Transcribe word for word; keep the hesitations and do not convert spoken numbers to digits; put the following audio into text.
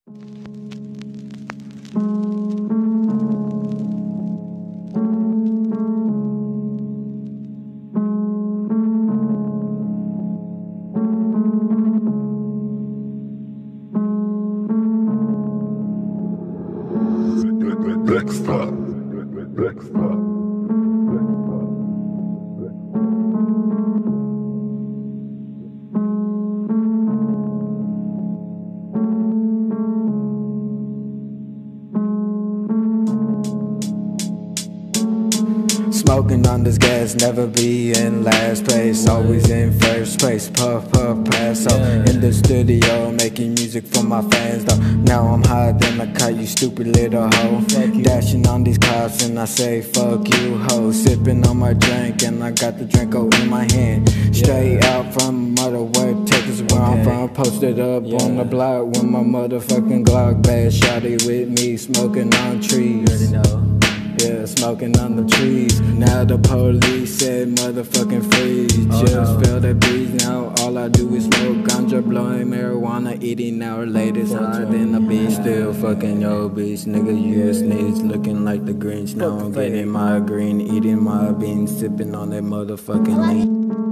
Blackstar, Blackstar. Smoking on this gas, never be in last place, always in first place. Puff, puff, pass up in the studio, making music for my fans though. Now I'm higher than a kite, you stupid little hoe. Dashing on these cops and I say fuck you ho. Sipping on my drink and I got the Drinko in my hand. Straight out from mother work, take us where I'm from. Posted up on the block with my motherfucking Glock. Bad shawty with me, smoking on trees. Yeah, smoking on the trees. Now the police said motherfucking freeze. Oh, just no. Feel the breeze now. All I do is smoke ganja, blowing marijuana, eating our latest higher than a beast. Still fucking yo bitch, nigga, you a snitch, looking like the Grinch. Now I'm getting my green, eating my beans, sipping on that motherfucking lean.